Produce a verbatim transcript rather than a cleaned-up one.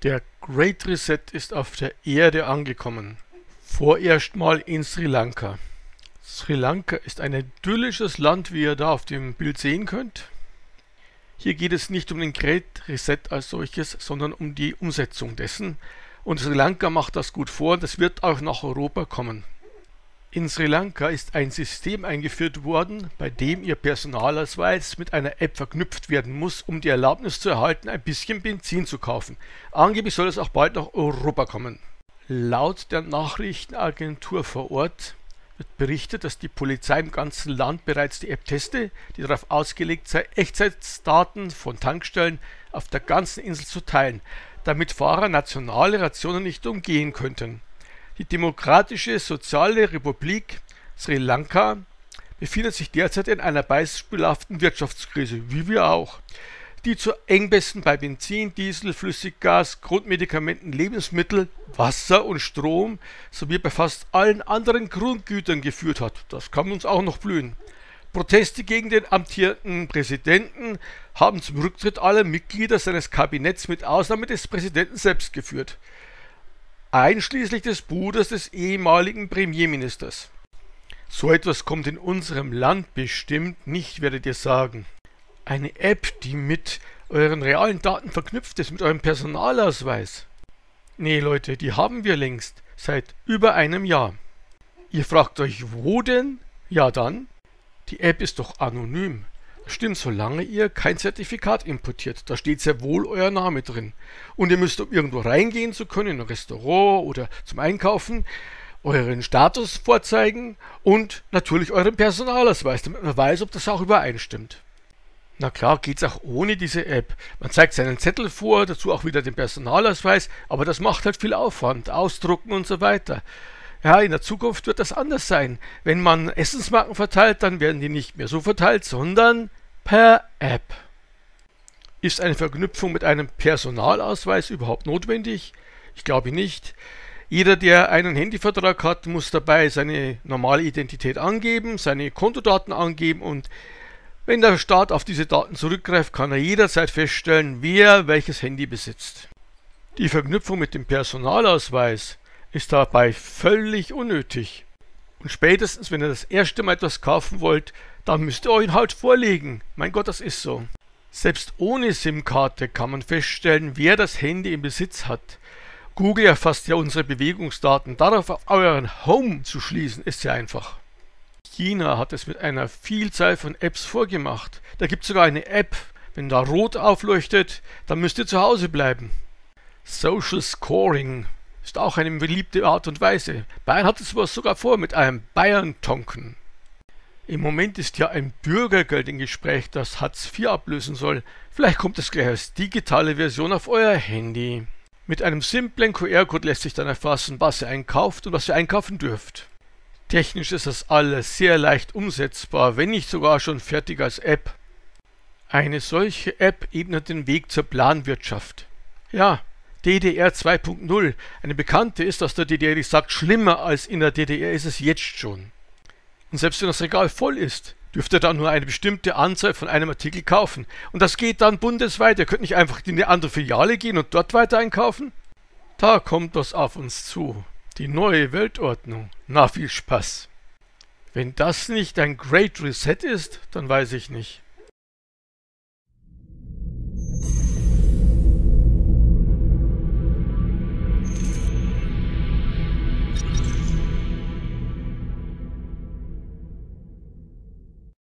Der Great Reset ist auf der Erde angekommen. Vorerst mal in Sri Lanka. Sri Lanka ist ein idyllisches Land, wie ihr da auf dem Bild sehen könnt. Hier geht es nicht um den Great Reset als solches, sondern um die Umsetzung dessen. Und Sri Lanka macht das gut vor, das wird auch nach Europa kommen. In Sri Lanka ist ein System eingeführt worden, bei dem Ihr Personalausweis mit einer App verknüpft werden muss, um die Erlaubnis zu erhalten, ein bisschen Benzin zu kaufen. Angeblich soll es auch bald nach Europa kommen. Laut der Nachrichtenagentur vor Ort wird berichtet, dass die Polizei im ganzen Land bereits die App teste, die darauf ausgelegt sei, Echtzeitdaten von Tankstellen auf der ganzen Insel zu teilen, damit Fahrer nationale Rationen nicht umgehen könnten. Die Demokratische Soziale Republik Sri Lanka befindet sich derzeit in einer beispielhaften Wirtschaftskrise, wie wir auch, die zu Engpässen bei Benzin, Diesel, Flüssiggas, Grundmedikamenten, Lebensmittel, Wasser und Strom sowie bei fast allen anderen Grundgütern geführt hat. Das kann uns auch noch blühen. Proteste gegen den amtierenden Präsidenten haben zum Rücktritt aller Mitglieder seines Kabinetts mit Ausnahme des Präsidenten selbst geführt. Einschließlich des Bruders des ehemaligen Premierministers. So etwas kommt in unserem Land bestimmt nicht, werdet ihr sagen. Eine App, die mit euren realen Daten verknüpft ist, mit eurem Personalausweis. Nee Leute, die haben wir längst, seit über einem Jahr. Ihr fragt euch, wo denn? Ja dann, die App ist doch anonym. Stimmt, solange ihr kein Zertifikat importiert. Da steht sehr wohl euer Name drin. Und ihr müsst, um irgendwo reingehen zu können, in ein Restaurant oder zum Einkaufen, euren Status vorzeigen und natürlich euren Personalausweis, damit man weiß, ob das auch übereinstimmt. Na klar, geht's auch ohne diese App. Man zeigt seinen Zettel vor, dazu auch wieder den Personalausweis, aber das macht halt viel Aufwand, Ausdrucken und so weiter. Ja, in der Zukunft wird das anders sein. Wenn man Essensmarken verteilt, dann werden die nicht mehr so verteilt, sondern per App. Ist eine Verknüpfung mit einem Personalausweis überhaupt notwendig? Ich glaube nicht. Jeder, der einen Handyvertrag hat, muss dabei seine normale Identität angeben, seine Kontodaten angeben und wenn der Staat auf diese Daten zurückgreift, kann er jederzeit feststellen, wer welches Handy besitzt. Die Verknüpfung mit dem Personalausweis ist dabei völlig unnötig. Und spätestens, wenn ihr das erste Mal etwas kaufen wollt, dann müsst ihr euch halt vorlegen. Mein Gott, das ist so. Selbst ohne SIM-Karte kann man feststellen, wer das Handy im Besitz hat. Google erfasst ja unsere Bewegungsdaten. Darauf auf euren Home zu schließen, ist sehr einfach. China hat es mit einer Vielzahl von Apps vorgemacht. Da gibt es sogar eine App, wenn da rot aufleuchtet, dann müsst ihr zu Hause bleiben. Social Scoring ist auch eine beliebte Art und Weise. Bayern hat es sogar vor mit einem Bayern-Tonken. Im Moment ist ja ein Bürgergeld im Gespräch, das Hartz vier ablösen soll. Vielleicht kommt es gleich als digitale Version auf euer Handy. Mit einem simplen Q R-Code lässt sich dann erfassen, was ihr einkauft und was ihr einkaufen dürft. Technisch ist das alles sehr leicht umsetzbar, wenn nicht sogar schon fertig als App. Eine solche App ebnet den Weg zur Planwirtschaft. Ja, D D R zwei punkt null. Eine Bekannte ist aus der D D R, die sagt, schlimmer als in der D D R ist es jetzt schon. Und selbst wenn das Regal voll ist, dürft ihr dann nur eine bestimmte Anzahl von einem Artikel kaufen. Und das geht dann bundesweit. Ihr könnt nicht einfach in eine andere Filiale gehen und dort weiter einkaufen. Da kommt was auf uns zu. Die neue Weltordnung. Na, viel Spaß. Wenn das nicht ein Great Reset ist, dann weiß ich nicht.